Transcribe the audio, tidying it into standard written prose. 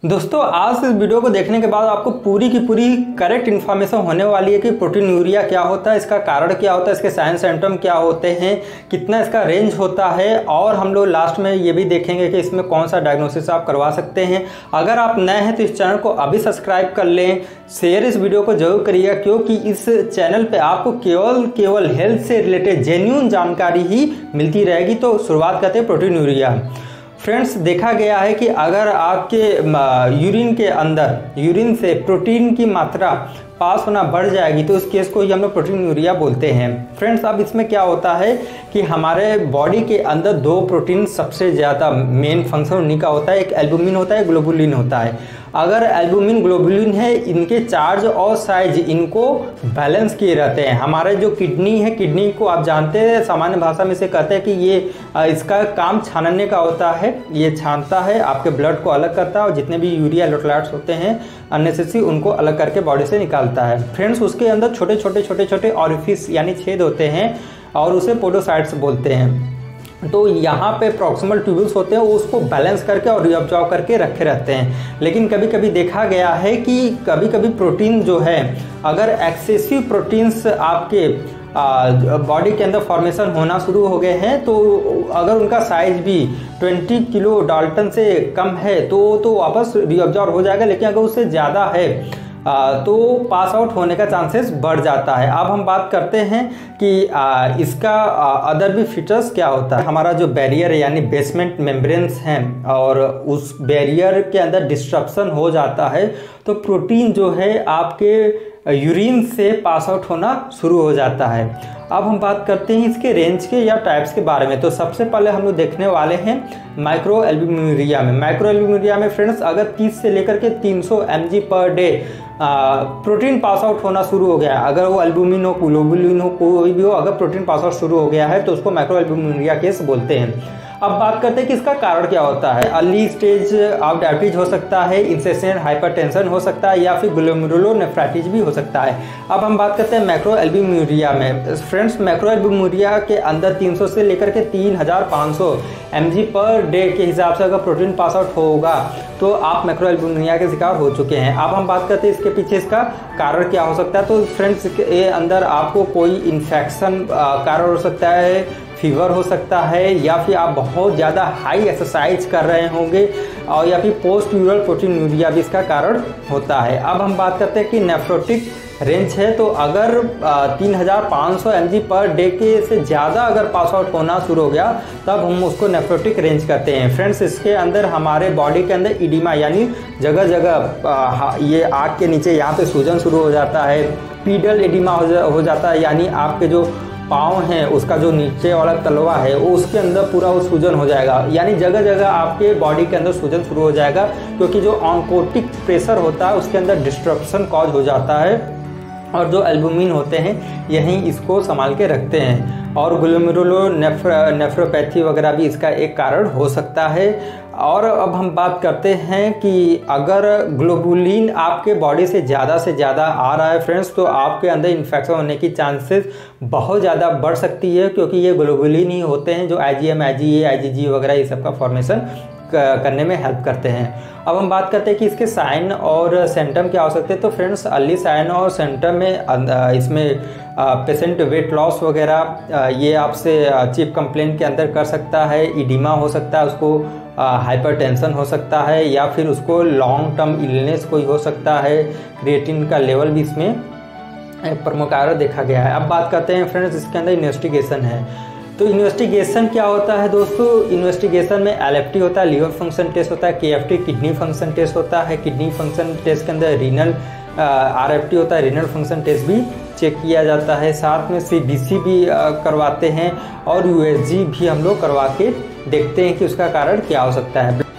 दोस्तों आज इस वीडियो को देखने के बाद आपको पूरी की पूरी करेक्ट इन्फॉर्मेशन होने वाली है कि प्रोटीनूरिया क्या होता है, इसका कारण क्या होता है, इसके साइन सिम्टम क्या होते हैं, कितना इसका रेंज होता है, और हम लोग लास्ट में ये भी देखेंगे कि इसमें कौन सा डायग्नोसिस आप करवा सकते हैं। अगर आप नए हैं तो इस चैनल को अभी सब्सक्राइब कर लें, शेयर इस वीडियो को जरूर करिएगा, क्योंकि इस चैनल पर आपको केवल हेल्थ से रिलेटेड जेन्युइन जानकारी ही मिलती रहेगी। तो शुरुआत करते हैं प्रोटीनूरिया। फ्रेंड्स, देखा गया है कि अगर आपके यूरिन के अंदर यूरिन से प्रोटीन की मात्रा पास होना बढ़ जाएगी तो उस केस को ही हम लोग प्रोटीनूरिया बोलते हैं। फ्रेंड्स, अब इसमें क्या होता है कि हमारे बॉडी के अंदर दो प्रोटीन सबसे ज़्यादा मेन फंक्शन उन्हीं का होता है, एक एल्बुमिन होता है, ग्लोबुलिन होता है। अगर एल्बुमिन ग्लोबुलिन है, इनके चार्ज और साइज इनको बैलेंस किए रहते हैं। हमारे जो किडनी है, किडनी को आप जानते हैं, सामान्य भाषा में से कहते हैं कि ये इसका काम छानने का होता है। ये छानता है, आपके ब्लड को अलग करता है और जितने भी यूरिया इलेक्ट्रोलाइट्स होते हैं अननेसेसरी उनको अलग करके बॉडी से निकालता है। फ्रेंड्स, उसके अंदर छोटे छोटे ऑरिफिस यानी छेद होते हैं और उसे पोडोसाइट्स बोलते हैं। तो यहाँ पे प्रॉक्सिमल ट्यूब्यूल्स होते हैं, वो उसको बैलेंस करके और रीअब्जॉर्ब करके रखे रहते हैं। लेकिन कभी कभी देखा गया है कि कभी कभी प्रोटीन जो है, अगर एक्सेसिव प्रोटीन्स आपके बॉडी के अंदर फॉर्मेशन होना शुरू हो गए हैं, तो अगर उनका साइज भी 20 किलो डाल्टन से कम है तो वापस रीअब्जॉर्ब हो जाएगा। लेकिन अगर उससे ज़्यादा है तो पास आउट होने का चांसेस बढ़ जाता है। अब हम बात करते हैं कि इसका अदर भी फीचर्स क्या होता है। हमारा जो बैरियर है यानी बेसमेंट मेम्ब्रेन्स हैं और उस बैरियर के अंदर डिस्ट्रप्शन हो जाता है तो प्रोटीन जो है आपके यूरिन से पास आउट होना शुरू हो जाता है। अब हम बात करते हैं इसके रेंज के या टाइप्स के बारे में। तो सबसे पहले हम लोग देखने वाले हैं माइक्रो एल्ब्यूमिनुरिया में। माइक्रो एल्ब्यूमिनुरिया में फ्रेंड्स, अगर 30 से लेकर के 300 mg per day protein pass out होना शुरू हो गया, अगर वो एल्बुमिन हो, ग्लोबुलिन हो, कोई भी हो, अगर प्रोटीन पास आउट शुरू हो गया है तो उसको माइक्रो एल्ब्यूमिनुरिया केस बोलते हैं। अब बात करते हैं कि इसका कारण क्या होता है। अर्ली स्टेज ऑफ डायबिटीज हो सकता है, इंसेसेंट हाइपरटेंशन हो सकता है, या फिर ग्लोमेरुलोनेफ्राइटिस भी हो सकता है। अब हम बात करते हैं मैक्रो एल्ब्यूमिनुरिया में। फ्रेंड्स, मैक्रो एल्ब्यूमिनुरिया के अंदर 300 से लेकर के 3500 mg पर डे के हिसाब से अगर प्रोटीन पास आउट होगा तो आप मैक्रो एल्ब्यूमिनुरिया के शिकार हो चुके हैं। अब हम बात करते हैं इसके पीछे इसका कारण क्या हो सकता है। तो फ्रेंड्स, इसके अंदर आपको कोई इन्फेक्शन कारण हो सकता है, फीवर हो सकता है, या फिर आप बहुत ज़्यादा हाई एक्सरसाइज कर रहे होंगे, और या फिर पोस्ट यूरल प्रोटीनूरिया भी इसका कारण होता है। अब हम बात करते हैं कि नेफ्रोटिक रेंज है। तो अगर 3500 mg पर डे के से ज़्यादा अगर पास आउट होना शुरू हो गया तब हम उसको नेफ्रोटिक रेंज कहते हैं। फ्रेंड्स, इसके अंदर हमारे बॉडी के अंदर इडिमा यानी जगह जगह ये आँख के नीचे यहाँ पे सूजन शुरू हो जाता है। पीडल एडिमा हो जाता है, यानी आपके जो पाँव हैं उसका जो नीचे वाला तलवा है वो उसके अंदर पूरा वो सूजन हो जाएगा, यानी जगह जगह आपके बॉडी के अंदर सूजन शुरू हो जाएगा, क्योंककि जो ऑन्कोटिक प्रेशर होता है उसके अंदर डिस्ट्रप्शन कॉज हो जाता है और जो एल्बुमिन होते हैं यहीं इसको संभाल के रखते हैं। और ग्लोमेरुलोनेफ्रोपैथी वगैरह भी इसका एक कारण हो सकता है। और अब हम बात करते हैं कि अगर ग्लोबुलिन आपके बॉडी से ज़्यादा आ रहा है फ्रेंड्स, तो आपके अंदर इन्फेक्शन होने की चांसेस बहुत ज़्यादा बढ़ सकती है, क्योंकि ये ग्लोबुलिन ही होते हैं जो IgM, IgA, IgG वगैरह ये सब का फॉर्मेशन करने में हेल्प करते हैं। अब हम बात करते हैं कि इसके साइन और सिम्टम क्या हो सकते हैं। तो फ्रेंड्स, अर्ली साइन और सिम्टम में इसमें पेशेंट वेट लॉस वगैरह ये आपसे चीफ कंप्लेंट के अंदर कर सकता है, इडिमा हो सकता है, उसको हाइपरटेंशन हो सकता है, या फिर उसको लॉन्ग टर्म इलनेस कोई हो सकता है। क्रिएटिन का लेवल भी इसमें प्रमुख कारण देखा गया है। अब बात करते हैं फ्रेंड्स, इसके अंदर इन्वेस्टिगेशन है। तो इन्वेस्टिगेशन क्या होता है दोस्तों। इन्वेस्टिगेशन में LFT होता है, लीवर फंक्शन टेस्ट होता है, KFT किडनी फंक्शन टेस्ट होता है। किडनी फंक्शन टेस्ट के अंदर रीनल RFT होता है, रीनल फंक्शन टेस्ट भी चेक किया जाता है। साथ में CBC भी करवाते हैं और USG भी हम लोग करवा के देखते हैं कि उसका कारण क्या हो सकता है।